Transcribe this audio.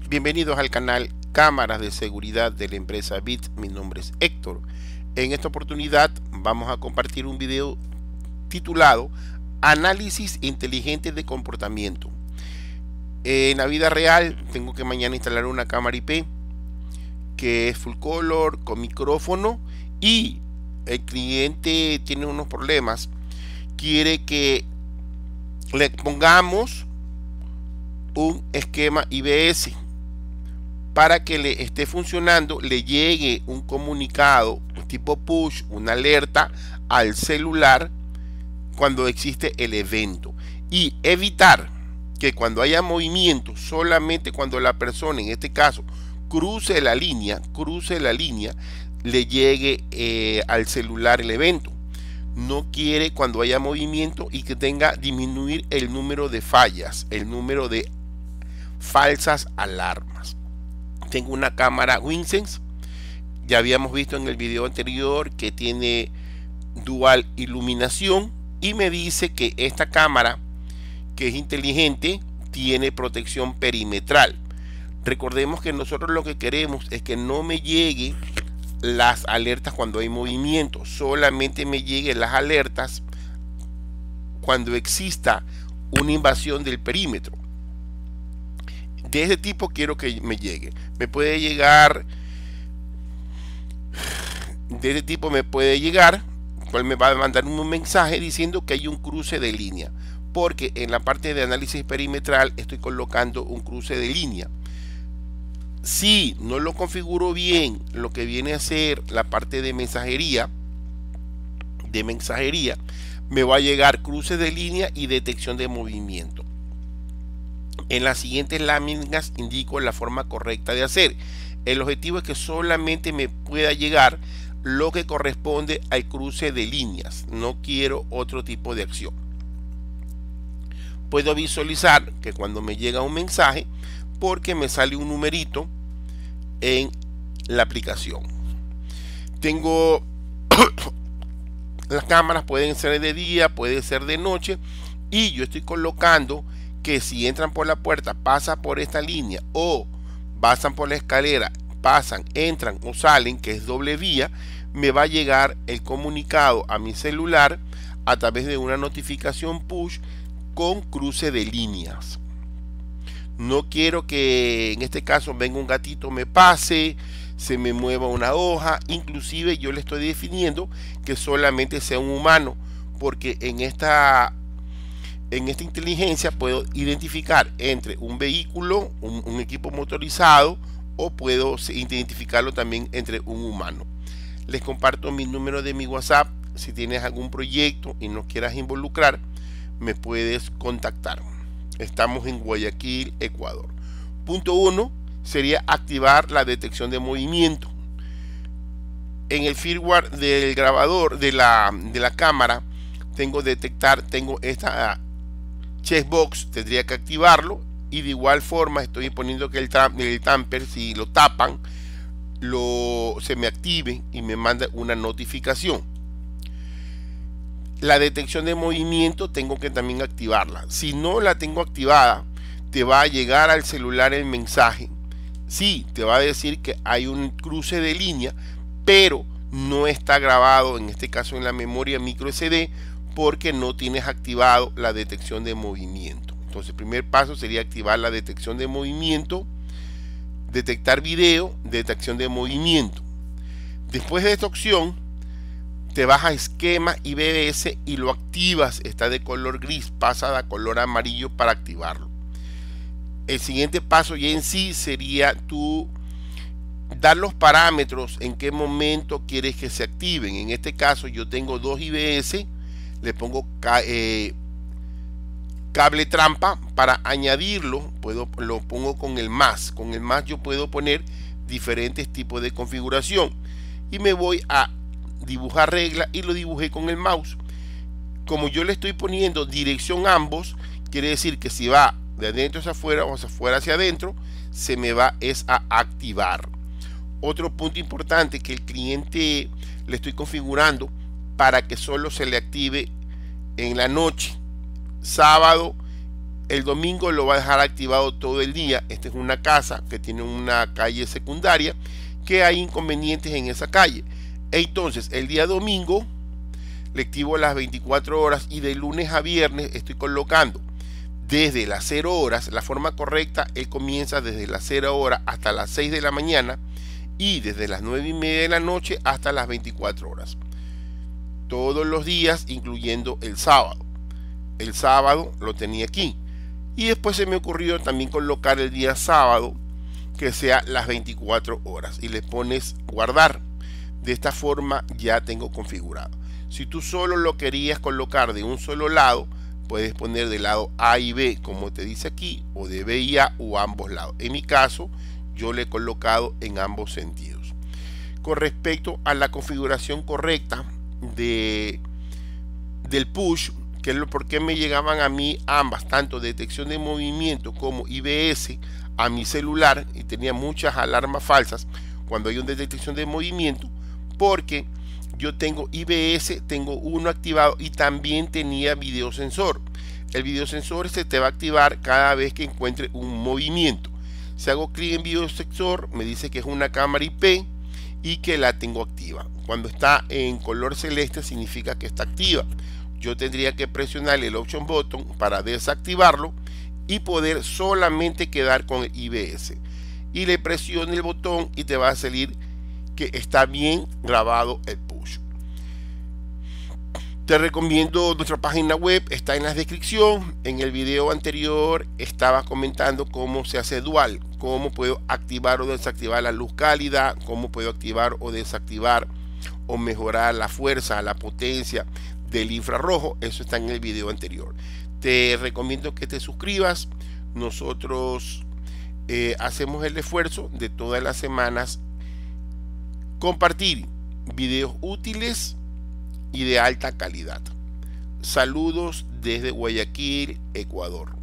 Bienvenidos al canal Cámaras de Seguridad de la empresa BIT. Mi nombre es Héctor. En esta oportunidad vamos a compartir un video titulado Análisis inteligente de comportamiento. En la vida real tengo que mañana instalar una cámara IP que es full color con micrófono y el cliente tiene unos problemas. Quiere que le pongamos un esquema IBS para que le esté funcionando, le llegue un comunicado tipo push, una alerta al celular cuando existe el evento, y evitar que cuando haya movimiento, solamente cuando la persona, en este caso, cruce la línea, le llegue al celular el evento. No quiere cuando haya movimiento y que tenga disminuir el número de fallas, el número de falsas alarmas. Tengo una cámara WinSense, ya habíamos visto en el video anterior que tiene dual iluminación, y me dice que esta cámara, que es inteligente, tiene protección perimetral. Recordemos que nosotros lo que queremos es que no me lleguen las alertas cuando hay movimiento, solamente me lleguen las alertas cuando exista una invasión del perímetro. De ese tipo quiero que me llegue. Me puede llegar de ese tipo, cual me va a mandar un mensaje diciendo que hay un cruce de línea, porque en la parte de análisis perimetral estoy colocando un cruce de línea. Si no lo configuro bien, lo que viene a ser la parte de mensajería, me va a llegar cruce de línea y detección de movimiento. En las siguientes láminas indico la forma correcta de hacer. El objetivo es que solamente me pueda llegar lo que corresponde al cruce de líneas. No quiero otro tipo de acción. Puedo visualizar que cuando me llega un mensaje, porque me sale un numerito en la aplicación. Tengo las cámaras, pueden ser de día, puede ser de noche, y yo estoy colocando que si entran por la puerta, pasa por esta línea, o pasan por la escalera, pasan, entran o salen, que es doble vía, me va a llegar el comunicado a mi celular a través de una notificación push con cruce de líneas. No quiero que en este caso venga un gatito, me pase, se me mueva una hoja. Inclusive yo le estoy definiendo que solamente sea un humano, porque en esta inteligencia puedo identificar entre un vehículo, un equipo motorizado, o puedo identificarlo también entre un humano. Les comparto mi número de mi WhatsApp. Si tienes algún proyecto y nos quieras involucrar, me puedes contactar. Estamos en Guayaquil, Ecuador. Punto 1 sería activar la detección de movimiento. En el firmware del grabador de la cámara tengo esta checkbox, tendría que activarlo, y de igual forma estoy poniendo que el tamper, si lo tapan, se me active y me manda una notificación. La detección de movimiento tengo que también activarla. Si no la tengo activada, te va a llegar al celular el mensaje. Sí, te va a decir que hay un cruce de línea, pero no está grabado, en este caso en la memoria micro SD, porque no tienes activado la detección de movimiento. Entonces el primer paso sería activar la detección de movimiento, detectar video, detección de movimiento. Después de esta opción, te vas a esquema IBS y lo activas. Está de color gris, pasa a color amarillo para activarlo. El siguiente paso ya en sí sería tú dar los parámetros en qué momento quieres que se activen. En este caso yo tengo dos IBS, le pongo cable trampa. Para añadirlo lo pongo con el más. Con el más yo puedo poner diferentes tipos de configuración, y me voy a dibujar regla y lo dibujé con el mouse. Como yo le estoy poniendo dirección ambos, quiere decir que si va de adentro hacia afuera o hacia afuera hacia adentro, se me va a activar. Otro punto importante, que el cliente le estoy configurando para que solo se le active en la noche, sábado El domingo lo va a dejar activado todo el día. Esta es una casa que tiene una calle secundaria, que hay inconvenientes en esa calle. Entonces el día domingo le activo las 24 horas y de lunes a viernes estoy colocando desde las 0 horas. La forma correcta, él comienza desde las 0 horas hasta las 6 de la mañana y desde las 9:30 de la noche hasta las 24 horas. Todos los días, incluyendo el sábado. El sábado lo tenía aquí. Y después se me ocurrió también colocar el día sábado que sea las 24 horas. Y le pones guardar. De esta forma ya tengo configurado. Si tú solo lo querías colocar de un solo lado, puedes poner del lado A y B, como te dice aquí, o de B y A, o ambos lados. En mi caso, yo le he colocado en ambos sentidos. Con respecto a la configuración correcta del push, que es por qué me llegaban a mí ambas, tanto detección de movimiento como IBS, a mi celular, y tenía muchas alarmas falsas cuando hay una detección de movimiento, porque yo tengo IBS, tengo uno activado y también tenía videosensor. El videosensor se te va a activar cada vez que encuentre un movimiento. Si hago clic en videosensor, me dice que es una cámara IP y que la tengo activa. Cuando está en color celeste significa que está activa. Yo tendría que presionar el option button para desactivarlo y poder solamente quedar con el IBS. Y le presiono el botón y te va a salir que está bien grabado el push. Te recomiendo nuestra página web, está en la descripción. En el video anterior estaba comentando cómo se hace dual, cómo puedo activar o desactivar la luz cálida, cómo puedo activar o desactivar o mejorar la fuerza, la potencia del infrarrojo. Eso está en el video anterior. Te recomiendo que te suscribas. Nosotros hacemos el esfuerzo de todas las semanas compartir videos útiles y de alta calidad. Saludos desde Guayaquil, Ecuador.